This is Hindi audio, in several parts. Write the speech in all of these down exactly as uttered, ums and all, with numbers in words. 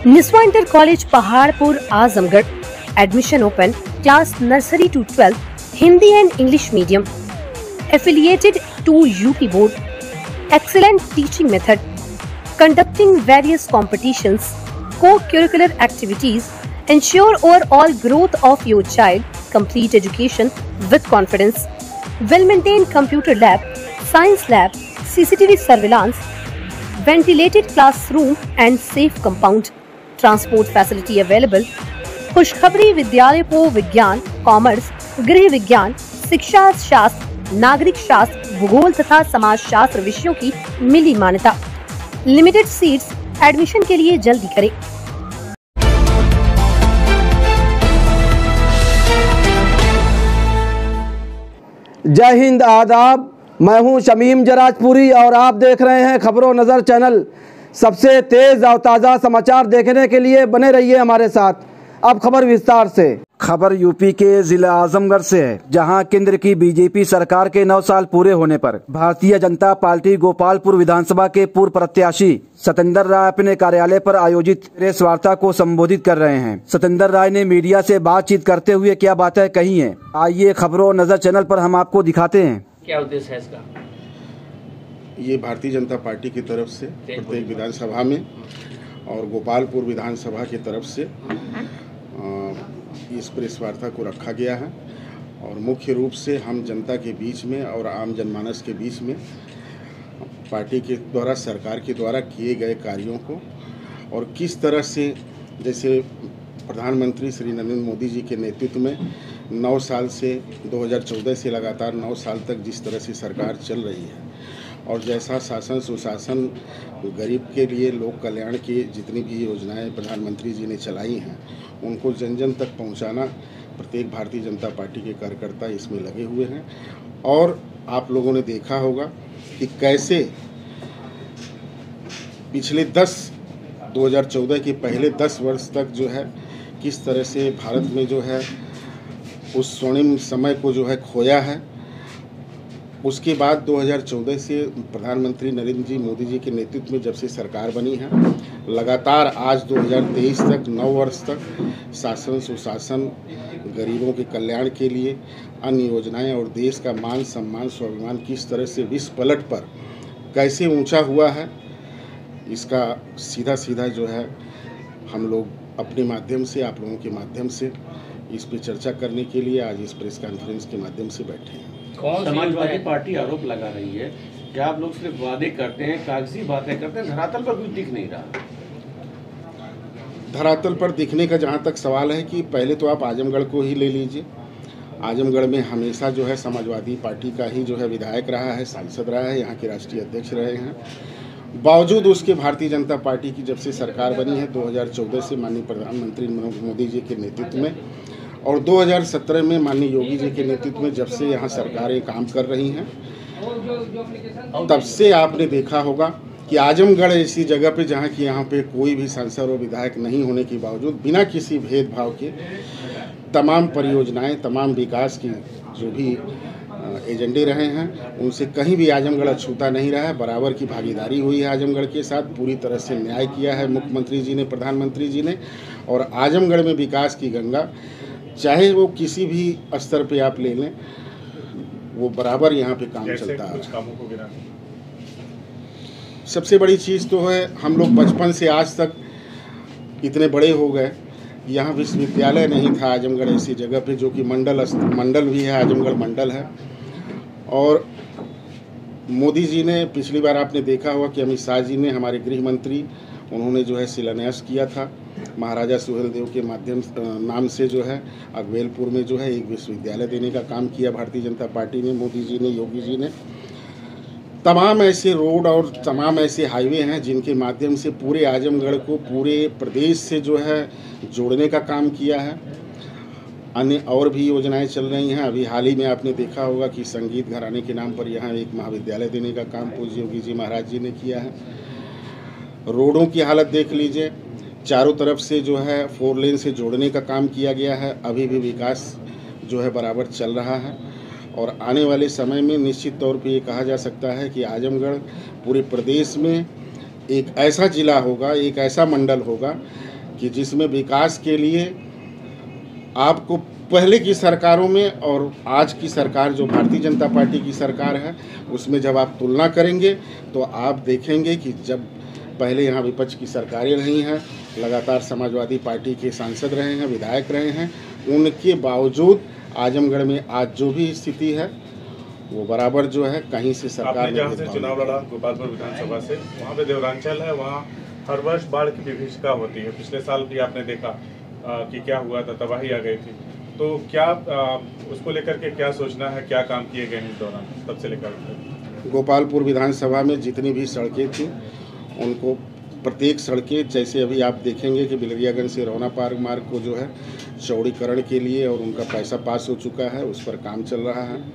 Niswa inter college Paharpur Azamgarh. Admission open. Class nursery to twelfth, Hindi and English medium. Affiliated to UP board. Excellent teaching method. Conducting various competitions, co-curricular activities ensure overall growth of your child. Complete education with confidence. Well-maintained computer lab, science lab, C C T V surveillance, ventilated classroom and safe compound. Transport facility available. खुशखबरी विद्यालय को विज्ञान, कॉमर्स, गृह विज्ञान, शिक्षा शास्त्र, नागरिक शास्त्र, भूगोल तथा समाज शास्त्र विषयों की मिली मान्यता। Limited seats. एडमिशन के लिए जल्दी करें। जय हिंद, आदाब। मैं हूं शमीम जराजपुरी और आप देख रहे हैं खबरों नज़र चैनल। सबसे तेज़ और ताज़ा समाचार देखने के लिए बने रहिए हमारे साथ। अब खबर विस्तार से। खबर यूपी के जिला आजमगढ़ से है, जहां केंद्र की बीजेपी सरकार के नौ साल पूरे होने पर भारतीय जनता पार्टी गोपालपुर विधानसभा के पूर्व प्रत्याशी सत्येंद्र राय अपने कार्यालय पर आयोजित प्रेस वार्ता को संबोधित कर रहे हैं। सत्येंद्र राय ने मीडिया से बातचीत करते हुए क्या बातें कही हैं, आइए खबरों नजर चैनल पर हम आपको दिखाते हैं। क्या उद्देश्य है इसका? ये भारतीय जनता पार्टी की तरफ से प्रत्येक विधानसभा में और गोपालपुर विधानसभा की तरफ से इस प्रेस वार्ता को रखा गया है और मुख्य रूप से हम जनता के बीच में और आम जनमानस के बीच में पार्टी के द्वारा, सरकार के द्वारा किए गए कार्यों को और किस तरह से, जैसे प्रधानमंत्री श्री नरेंद्र मोदी जी के नेतृत्व में नौ साल से दो हज़ार चौदह से लगातार नौ साल तक जिस तरह से सरकार चल रही है और जैसा शासन सुशासन गरीब के लिए लोक कल्याण की जितनी भी योजनाएं प्रधानमंत्री जी ने चलाई हैं उनको जन जन तक पहुंचाना प्रत्येक भारतीय जनता पार्टी के कार्यकर्ता इसमें लगे हुए हैं। और आप लोगों ने देखा होगा कि कैसे पिछले दस दो हज़ार चौदह के पहले दस वर्ष तक जो है किस तरह से भारत में जो है उस स्वर्णिम समय को जो है खोया है। उसके बाद दो हज़ार चौदह से प्रधानमंत्री नरेंद्र जी मोदी जी के नेतृत्व में जब से सरकार बनी है, लगातार आज दो हज़ार तेईस तक नौ वर्ष तक शासन सुशासन गरीबों के कल्याण के लिए अन्य योजनाएं और देश का मान सम्मान स्वाभिमान किस तरह से विश्व पलट पर कैसे ऊंचा हुआ है, इसका सीधा सीधा जो है हम लोग अपने माध्यम से, आप लोगों के माध्यम से इस पर चर्चा करने के लिए आज इस प्रेस कॉन्फ्रेंस के माध्यम से बैठे हैं। कौन समाजवादी पार्टी आरोप लगा रही है कि आप लोग सिर्फ वादे करते हैं, कागजी बातें करते हैं, धरातल पर कुछ दिख नहीं रहा। धरातल पर दिखने का जहां तक सवाल है कि पहले तो आप आजमगढ़ को ही ले लीजिए। आजमगढ़ में हमेशा जो है समाजवादी पार्टी का ही जो है विधायक रहा है, सांसद रहा है, यहाँ के राष्ट्रीय अध्यक्ष रहे हैं। बावजूद उसके भारतीय जनता पार्टी की जब से सरकार बनी है दो हज़ार चौदह से माननीय प्रधानमंत्री मोदी जी के नेतृत्व में और दो हज़ार सत्रह में माननीय योगी जी के नेतृत्व में जब से यहाँ सरकारें काम कर रही हैं, तब से आपने देखा होगा कि आजमगढ़ ऐसी जगह पे जहाँ की यहाँ पे कोई भी सांसद और विधायक नहीं होने के बावजूद बिना किसी भेदभाव के तमाम परियोजनाएं, तमाम विकास की जो भी एजेंडे रहे हैं उनसे कहीं भी आजमगढ़ अछूता नहीं रहा है। बराबर की भागीदारी हुई है आजमगढ़ के साथ, पूरी तरह से न्याय किया है मुख्यमंत्री जी ने, प्रधानमंत्री जी ने। और आजमगढ़ में विकास की गंगा चाहे वो किसी भी स्तर पे आप ले लें, वो बराबर यहाँ पे काम चलता है। सबसे बड़ी चीज़ तो है हम लोग बचपन से आज तक इतने बड़े हो गए, यहाँ विश्वविद्यालय नहीं था आजमगढ़ ऐसी जगह पे जो कि मंडल मंडल भी है, आजमगढ़ मंडल है। और मोदी जी ने पिछली बार आपने देखा होगा कि अमित शाह जी ने, हमारे गृह मंत्री, उन्होंने जो है शिलान्यास किया था महाराजा सुहेलदेव के माध्यम नाम से जो है अगवेलपुर में जो है एक विश्वविद्यालय देने का काम किया भारतीय जनता पार्टी ने, मोदी जी ने, योगी जी ने। तमाम ऐसे रोड और तमाम ऐसे हाईवे हैं जिनके माध्यम से पूरे आजमगढ़ को पूरे प्रदेश से जो है जोड़ने का काम किया है। अन्य और भी योजनाएं चल रही हैं। अभी हाल ही में आपने देखा होगा कि संगीत घराने के नाम पर यहाँ एक महाविद्यालय देने का काम पूज्य योगी जी महाराज जी ने किया है। रोडों की हालत देख लीजिए, चारों तरफ से जो है फोर लेन से जोड़ने का काम किया गया है। अभी भी विकास जो है बराबर चल रहा है और आने वाले समय में निश्चित तौर पे ये कहा जा सकता है कि आजमगढ़ पूरे प्रदेश में एक ऐसा ज़िला होगा, एक ऐसा मंडल होगा कि जिसमें विकास के लिए आपको पहले की सरकारों में और आज की सरकार जो भारतीय जनता पार्टी की सरकार है उसमें जब आप तुलना करेंगे तो आप देखेंगे कि जब पहले यहाँ विपक्ष की सरकारें रही हैं, लगातार समाजवादी पार्टी के सांसद रहे हैं, विधायक रहे हैं, उनके बावजूद आजमगढ़ में आज जो भी स्थिति है वो बराबर जो है कहीं से सरकार ने जहाँ से चुनाव लड़ा गोपालपुर विधानसभा से, वहाँ पे देवरांचल है, वहाँ हर वर्ष बाढ़ की विभीषिका होती है। पिछले साल भी आपने देखा आ, कि क्या हुआ था, तबाही आ गई थी। तो क्या आ, उसको लेकर के क्या सोचना है, क्या काम किए गए इस दौरान तब से लेकर? गोपालपुर विधानसभा में जितनी भी सड़कें थी उनको प्रत्येक सड़कें, जैसे अभी आप देखेंगे कि बिलरियागंज से रौना पार्क मार्ग को जो है चौड़ीकरण के लिए और उनका पैसा पास हो चुका है, उस पर काम चल रहा है।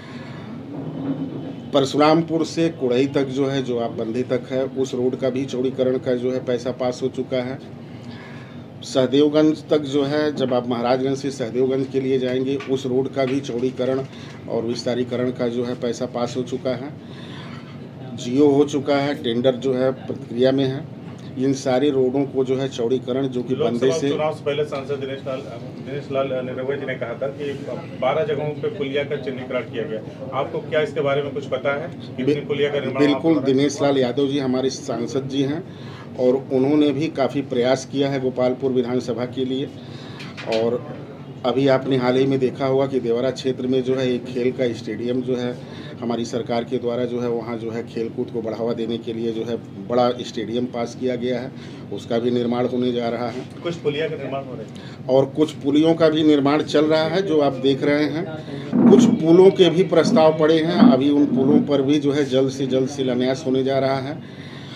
परशुरामपुर से कुड़ई तक जो है, जो आप बंदी तक है, उस रोड का भी चौड़ीकरण का जो है पैसा पास हो चुका है। सहदेवगंज तक जो है, जब आप महाराजगंज से सहदेवगंज के लिए जाएंगे उस रोड का भी चौड़ीकरण और विस्तारीकरण का जो है पैसा पास हो चुका है। जियो हो चुका है, टेंडर जो है प्रक्रिया में है। इन सारे रोडों को जो है चौड़ीकरण जो कि बंदे से चुनाव से पहले सांसद दिनेश लाल दिनेश लाल निरहुआ जी ने कहा था कि बारह जगहों पे पुलिया का चिन्हीकरण किया गया। आपको क्या इसके बारे में कुछ पता है? कितनी पुलिया का निर्माण? बिल्कुल, दिनेश लाल यादव जी हमारे सांसद जी हैं और उन्होंने भी काफ़ी प्रयास किया है गोपालपुर विधानसभा के लिए। और अभी आपने हाल ही में देखा होगा कि देवरा क्षेत्र में जो है एक खेल का स्टेडियम जो है हमारी सरकार के द्वारा जो है वहाँ जो है खेल कूद को बढ़ावा देने के लिए जो है बड़ा स्टेडियम पास किया गया है, उसका भी निर्माण होने जा रहा है। कुछ पुलिया का निर्माण हो रहा है और कुछ पुलियों का भी निर्माण चल रहा है जो आप देख रहे हैं। कुछ पुलों के भी प्रस्ताव पड़े हैं, अभी उन पुलों पर भी जो है जल्द से जल्द शिलान्यास होने जा रहा है।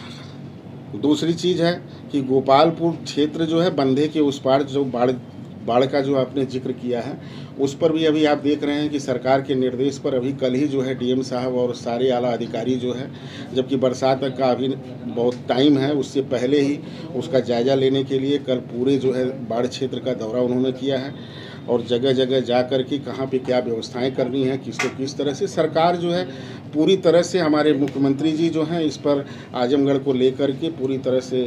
दूसरी चीज़ है कि गोपालपुर क्षेत्र जो है बंधे के उस पार जो बाढ़ बाढ़ का जो आपने जिक्र किया है उस पर भी अभी आप देख रहे हैं कि सरकार के निर्देश पर अभी कल ही जो है डीएम साहब और सारे आला अधिकारी जो है, जबकि बरसात का अभी बहुत टाइम है, उससे पहले ही उसका जायज़ा लेने के लिए कल पूरे जो है बाढ़ क्षेत्र का दौरा उन्होंने किया है और जगह जगह जा कर के कहाँ पे क्या व्यवस्थाएं करनी है, किसको किस तरह से सरकार जो है पूरी तरह से, हमारे मुख्यमंत्री जी जो हैं इस पर आजमगढ़ को लेकर के पूरी तरह से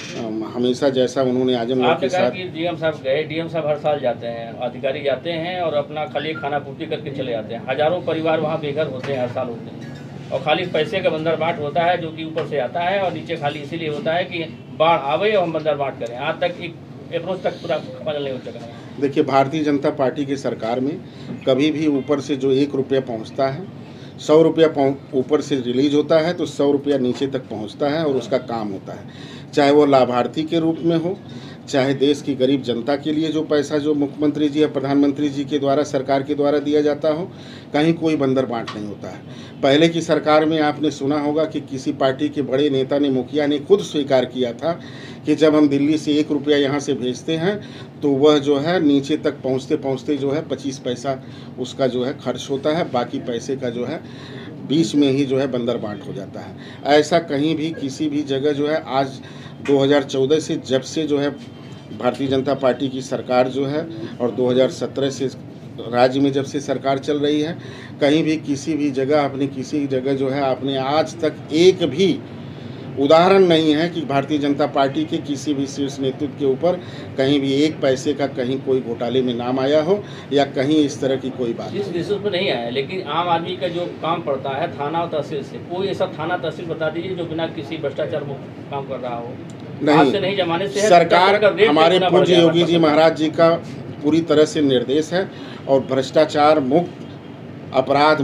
हमेशा जैसा उन्होंने आजमगढ़ के साथ। डीएम साहब गए, डीएम साहब हर साल जाते हैं, अधिकारी जाते हैं और अपना खाली खाना पूर्ति करके चले जाते हैं। हजारों परिवार वहाँ बेघर होते हैं, हर साल होते हैं और खाली पैसे का बंदर बाट होता है जो कि ऊपर से आता है और नीचे खाली इसीलिए होता है कि बाढ़ आवे और हम बंदर बाट करें। आज तक एक अप्रोच तक पूरा बदल नहीं हो सका है। देखिए, भारतीय जनता पार्टी की सरकार में कभी भी ऊपर से जो एक रुपया पहुंचता है, सौ रुपया ऊपर से रिलीज होता है तो सौ रुपया नीचे तक पहुंचता है और उसका काम होता है, चाहे वो लाभार्थी के रूप में हो, चाहे देश की गरीब जनता के लिए जो पैसा जो मुख्यमंत्री जी या प्रधानमंत्री जी के द्वारा सरकार के द्वारा दिया जाता हो, कहीं कोई बंदर बांट नहीं होता है। पहले की सरकार में आपने सुना होगा कि किसी पार्टी के बड़े नेता ने, मुखिया ने खुद स्वीकार किया था कि जब हम दिल्ली से एक रुपया यहाँ से भेजते हैं तो वह जो है नीचे तक पहुँचते पहुँचते जो है पच्चीस पैसा उसका जो है खर्च होता है, बाकी पैसे का जो है बीच में ही जो है बंदर बांट हो जाता है। ऐसा कहीं भी किसी भी जगह जो है आज दो हज़ार चौदह से जब से जो है भारतीय जनता पार्टी की सरकार जो है और दो हज़ार सत्रह से राज्य में जब से सरकार चल रही है, कहीं भी किसी भी जगह आपने किसी जगह जो है आपने आज तक एक भी उदाहरण नहीं है कि भारतीय जनता पार्टी के किसी भी शीर्ष नेतृत्व के ऊपर कहीं भी एक पैसे का कहीं कोई घोटाले में नाम आया हो या कहीं इस तरह की कोई बात। इस विषय पर नहीं आया, लेकिन आम आदमी का जो काम पड़ता है थाना और तहसील से, कोई ऐसा थाना तहसील बता दीजिए जो बिना किसी भ्रष्टाचार मुक्त काम कर रहा हो। नहीं, से नहीं जमाने से सरकार हमारे पूज्य योगी जी महाराज जी का पूरी तरह से निर्देश है और भ्रष्टाचार मुक्त, अपराध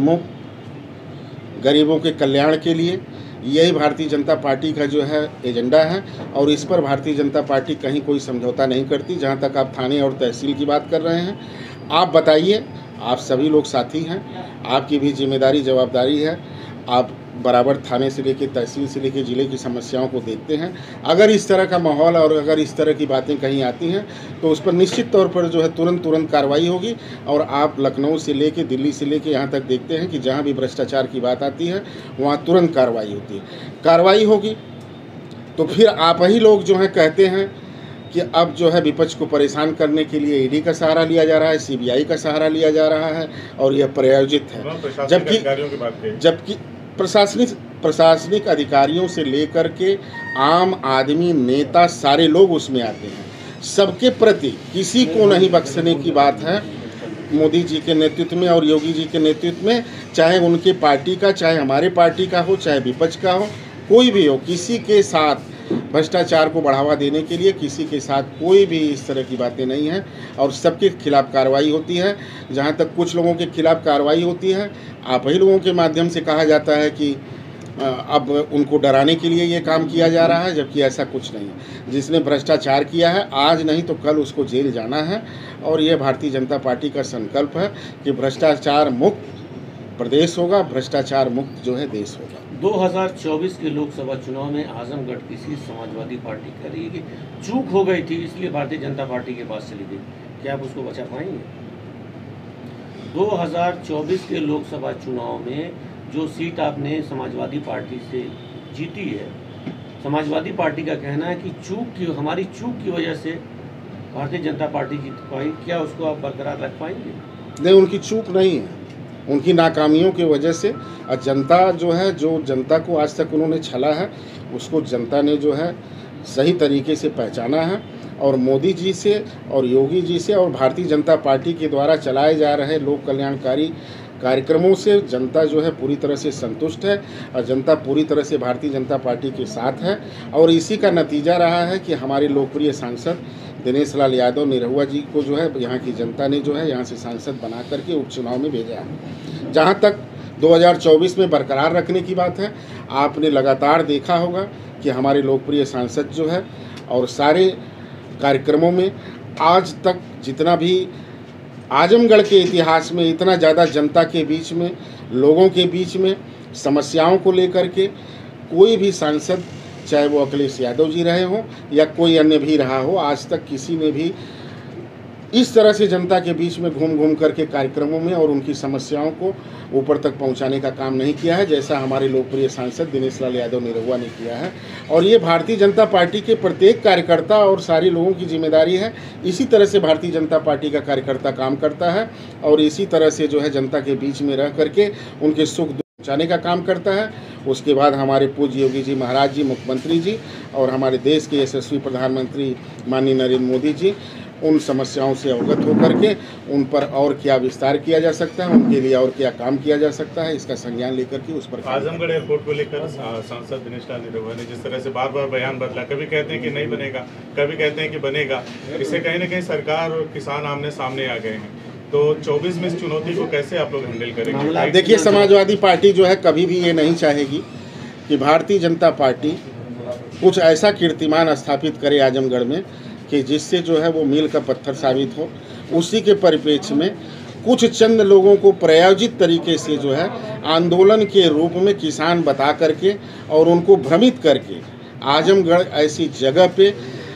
मुक्त, गरीबों के कल्याण के लिए यही भारतीय जनता पार्टी का जो है एजेंडा है और इस पर भारतीय जनता पार्टी कहीं कोई समझौता नहीं करती। जहां तक आप थाने और तहसील की बात कर रहे हैं, आप बताइए, आप सभी लोग साथी हैं, आपकी भी जिम्मेदारी जवाबदारी है, आप बराबर थाने से लेकर तहसील से लेकर ज़िले की समस्याओं को देखते हैं। अगर इस तरह का माहौल और अगर इस तरह की बातें कहीं आती हैं तो उस पर निश्चित तौर पर जो है तुरंत तुरंत कार्रवाई होगी और आप लखनऊ से लेकर दिल्ली से लेकर यहाँ तक देखते हैं कि जहाँ भी भ्रष्टाचार की बात आती है वहाँ तुरंत कार्रवाई होती है। कार्रवाई होगी तो फिर आप ही लोग जो हैं कहते हैं कि अब जो है विपक्ष को परेशान करने के लिए ईडी का सहारा लिया जा रहा है, सीबीआई का सहारा लिया जा रहा है और यह प्रायोजित है। जबकि जबकि प्रशासनिक प्रशासनिक अधिकारियों से लेकर के आम आदमी, नेता, सारे लोग उसमें आते हैं। सबके प्रति किसी को नहीं बख्शने की बात है। मोदी जी के नेतृत्व में और योगी जी के नेतृत्व में, चाहे उनके पार्टी का, चाहे हमारे पार्टी का हो, चाहे विपक्ष का हो, कोई भी हो, किसी के साथ भ्रष्टाचार को बढ़ावा देने के लिए किसी के साथ कोई भी इस तरह की बातें नहीं हैं और सबके खिलाफ कार्रवाई होती है। जहाँ तक कुछ लोगों के खिलाफ कार्रवाई होती है, आप ही लोगों के माध्यम से कहा जाता है कि अब उनको डराने के लिए ये काम किया जा रहा है, जबकि ऐसा कुछ नहीं है। जिसने भ्रष्टाचार किया है आज नहीं तो कल उसको जेल जाना है और ये भारतीय जनता पार्टी का संकल्प है कि भ्रष्टाचार मुक्त प्रदेश होगा, भ्रष्टाचार मुक्त जो है देश होगा। दो हज़ार चौबीस के लोकसभा चुनाव में आजमगढ़ की सीट समाजवादी पार्टी कह रही है कि चूक हो गई थी, इसलिए भारतीय जनता पार्टी के पास चली गई। क्या आप उसको बचा पाएंगे? दो हज़ार चौबीस के लोकसभा चुनाव में जो सीट आपने समाजवादी पार्टी से जीती है, समाजवादी पार्टी का कहना है कि चूक की हमारी चूक की वजह से भारतीय जनता पार्टी जीत पाई। क्या उसको आप बरकरार रख पाएंगे? नहीं, उनकी चूक नहीं है, उनकी नाकामियों की वजह से। और जनता जो है, जो जनता को आज तक उन्होंने छला है, उसको जनता ने जो है सही तरीके से पहचाना है और मोदी जी से और योगी जी से और भारतीय जनता पार्टी के द्वारा चलाए जा रहे लोक कल्याणकारी कार्यक्रमों से जनता जो है पूरी तरह से संतुष्ट है और जनता पूरी तरह से भारतीय जनता पार्टी के साथ है। और इसी का नतीजा रहा है कि हमारे लोकप्रिय सांसद दिनेश लाल यादव निरहुआ जी को जो है यहाँ की जनता ने जो है यहाँ से सांसद बना करके उपचुनाव में भेजा है। जहाँ तक दो हज़ार चौबीस में बरकरार रखने की बात है, आपने लगातार देखा होगा कि हमारे लोकप्रिय सांसद जो है और सारे कार्यक्रमों में आज तक जितना भी आजमगढ़ के इतिहास में इतना ज़्यादा जनता के बीच में, लोगों के बीच में समस्याओं को लेकर के कोई भी सांसद, चाहे वो अखिलेश यादव जी रहे हों या कोई अन्य भी रहा हो, आज तक किसी ने भी इस तरह से जनता के बीच में घूम घूम करके कार्यक्रमों में और उनकी समस्याओं को ऊपर तक पहुंचाने का काम नहीं किया है, जैसा हमारे लोकप्रिय सांसद दिनेश लाल यादव निरहुआ ने किया है। और ये भारतीय जनता पार्टी के प्रत्येक कार्यकर्ता और सारे लोगों की जिम्मेदारी है। इसी तरह से भारतीय जनता पार्टी का कार्यकर्ता काम करता है और इसी तरह से जो है जनता के बीच में रह करके उनके सुख दुख पहुँचाने का काम करता है। उसके बाद हमारे पूज्य योगी जी महाराज जी, मुख्यमंत्री जी और हमारे देश के यशस्वी प्रधानमंत्री माननीय नरेंद्र मोदी जी उन समस्याओं से अवगत होकर के उन पर और क्या विस्तार किया जा सकता है, उनके लिए और क्या काम किया जा सकता है, इसका संज्ञान लेकर के उस पर। आजमगढ़ एयरपोर्ट को लेकर सांसद दिनेश लाल निरहुआ ने जिस तरह से बार बार बयान बदला, कभी कहते हैं कि नहीं बनेगा, कभी कहते हैं कि बनेगा, इससे कहीं ना कहीं सरकार और किसान आमने सामने आ गए हैं। तो चौबीस में इस चुनौती को कैसे आप लोग हैंडल करेंगे? देखिए, समाजवादी पार्टी जो है कभी भी ये नहीं चाहेगी कि भारतीय जनता पार्टी कुछ ऐसा कीर्तिमान स्थापित करे आजमगढ़ में कि जिससे जो है वो मील का पत्थर साबित हो। उसी के परिप्रेक्ष्य में कुछ चंद लोगों को प्रायोजित तरीके से जो है आंदोलन के रूप में किसान बता करके और उनको भ्रमित करके आजमगढ़ ऐसी जगह पे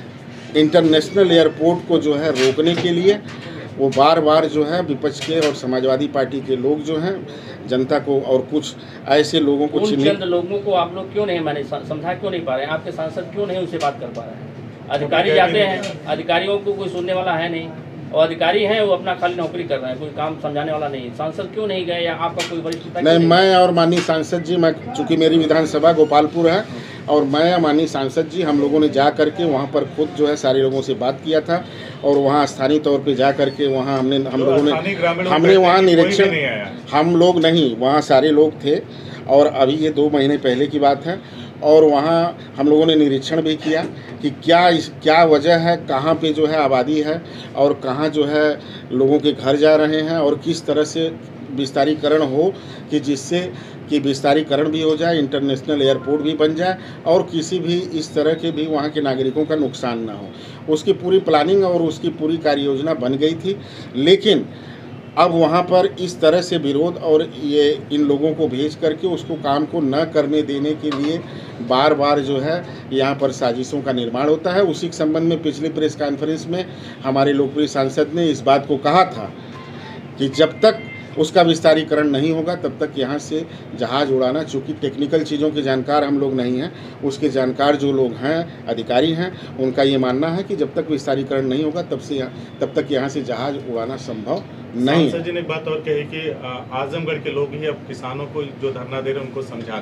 इंटरनेशनल एयरपोर्ट को जो है रोकने के लिए वो बार बार जो है विपक्ष के और समाजवादी पार्टी के लोग जो हैं जनता को और कुछ ऐसे लोगों को चंद लोगों को आप लोग क्यों नहीं माने, समझा क्यों नहीं पा रहे हैं? आपके सांसद क्यों नहीं उनसे बात कर पा रहे हैं? अधिकारी जाते हैं, अधिकारियों को कोई सुनने वाला है नहीं और अधिकारी हैं वो अपना खाली नौकरी कर रहे हैं, कोई काम समझाने वाला नहीं। सांसद क्यों नहीं गए या आपका कोई वरिष्ठ नेता? नहीं, मैं और माननीय सांसद जी, मैं चूँकि मेरी विधानसभा गोपालपुर है और मैं और माननीय सांसद जी हम लोगों ने जा करके वहाँ पर खुद जो है सारे लोगों से बात किया था और वहाँ स्थानीय तौर पे जा करके वहाँ हमने हम लोगों ने हमने वहाँ निरीक्षण, हम लोग नहीं, वहाँ सारे लोग थे और अभी ये दो महीने पहले की बात है और वहाँ हम लोगों ने निरीक्षण भी किया कि क्या इस क्या वजह है, कहाँ पे जो है आबादी है और कहाँ जो है लोगों के घर जा रहे हैं और किस तरह से विस्तारीकरण हो कि जिससे कि विस्तारीकरण भी हो जाए, इंटरनेशनल एयरपोर्ट भी बन जाए और किसी भी इस तरह के भी वहाँ के नागरिकों का नुकसान ना हो। उसकी पूरी प्लानिंग और उसकी पूरी कार्य योजना बन गई थी, लेकिन अब वहाँ पर इस तरह से विरोध और ये इन लोगों को भेज करके उसको काम को न करने देने के लिए बार बार जो है यहाँ पर साजिशों का निर्माण होता है। उसी के संबंध में पिछली प्रेस कॉन्फ्रेंस में हमारे लोकप्रिय सांसद ने इस बात को कहा था कि जब तक उसका विस्तारीकरण नहीं होगा तब तक यहाँ से जहाज़ उड़ाना, चूँकि टेक्निकल चीज़ों के जानकार हम लोग नहीं हैं, उसके जानकार जो लोग हैं, अधिकारी हैं, उनका ये मानना है कि जब तक विस्तारीकरण नहीं होगा तब से तब तक यहाँ से जहाज़ उड़ाना संभव नहीं है। सांसद जी ने एक बात और कही कि आजमगढ़ के लोग ही अब किसानों को जो धरना दे रहे हैं उनको समझा लें।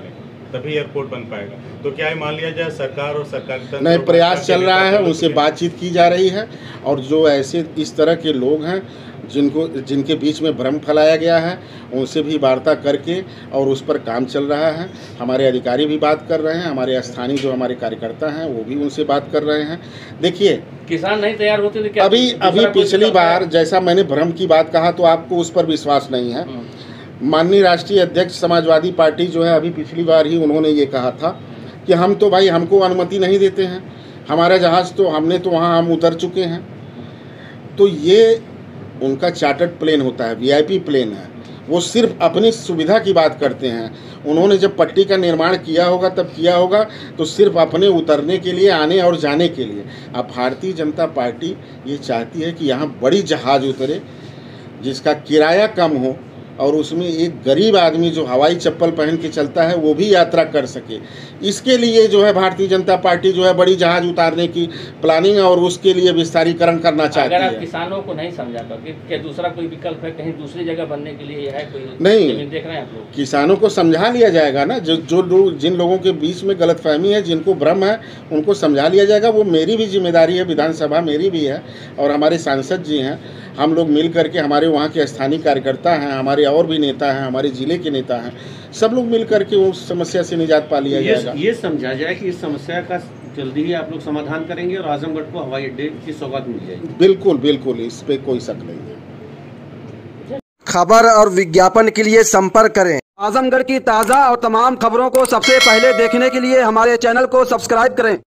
तभी एयरपोर्ट बन पाएगा। तो क्या ये मान लिया जाए सरकार और सरकारी नए प्रयास चल रहा है, उनसे बातचीत की जा रही है, और जो ऐसे इस तरह के लोग हैं जिनको जिनके बीच में भ्रम फैलाया गया है उनसे भी वार्ता करके और उस पर काम चल रहा है। हमारे अधिकारी भी बात कर रहे हैं, हमारे स्थानीय जो हमारे कार्यकर्ता हैं वो भी उनसे बात कर रहे हैं। देखिए, किसान नहीं तैयार होते तो क्या अभी अभी पिछली बार जैसा मैंने भ्रम की बात कहा तो आपको उस पर विश्वास नहीं है। माननीय राष्ट्रीय अध्यक्ष समाजवादी पार्टी जो है अभी पिछली बार ही उन्होंने ये कहा था कि हम तो भाई हमको अनुमति नहीं देते हैं, हमारा जहाज़ तो हमने तो वहाँ हम उतर चुके हैं। तो ये उनका चार्टर्ड प्लेन होता है, वीआईपी प्लेन है, वो सिर्फ अपनी सुविधा की बात करते हैं। उन्होंने जब पट्टी का निर्माण किया होगा तब किया होगा तो सिर्फ अपने उतरने के लिए, आने और जाने के लिए। अब भारतीय जनता पार्टी ये चाहती है कि यहाँ बड़ी जहाज़ उतरे जिसका किराया कम हो और उसमें एक गरीब आदमी जो हवाई चप्पल पहन के चलता है वो भी यात्रा कर सके। इसके लिए जो है भारतीय जनता पार्टी जो है बड़ी जहाज उतारने की प्लानिंग और उसके लिए विस्तारीकरण करना चाहती है। अगर आप किसानों को नहीं समझा पाओगे कि दूसरा कोई विकल्प है, कहीं दूसरी जगह बनने के लिए है कोई नहीं, देख रहे हैं आप लोग? किसानों को समझा लिया जाएगा ना, जो जो लोग जिन लोगों के बीच में गलतफहमी है, जिनको भ्रम है, उनको समझा लिया जाएगा। वो मेरी भी जिम्मेदारी है, विधानसभा मेरी भी है और हमारे सांसद जी हैं। हम लोग मिल करके, हमारे वहाँ के स्थानीय कार्यकर्ता हैं, हमारे और भी नेता हैं, हमारे ज़िले के नेता हैं, सब लोग मिल करके उस समस्या से निजात पा लिया जाएगा। ये समझा जाए कि इस समस्या का जल्दी ही आप लोग समाधान करेंगे और आजमगढ़ को हवाई अड्डे की सौगात मिल जाएगी। बिल्कुल बिल्कुल, इस पे कोई शक नहीं है। खबर और विज्ञापन के लिए संपर्क करें। आजमगढ़ की ताज़ा और तमाम खबरों को सबसे पहले देखने के लिए हमारे चैनल को सब्सक्राइब करें।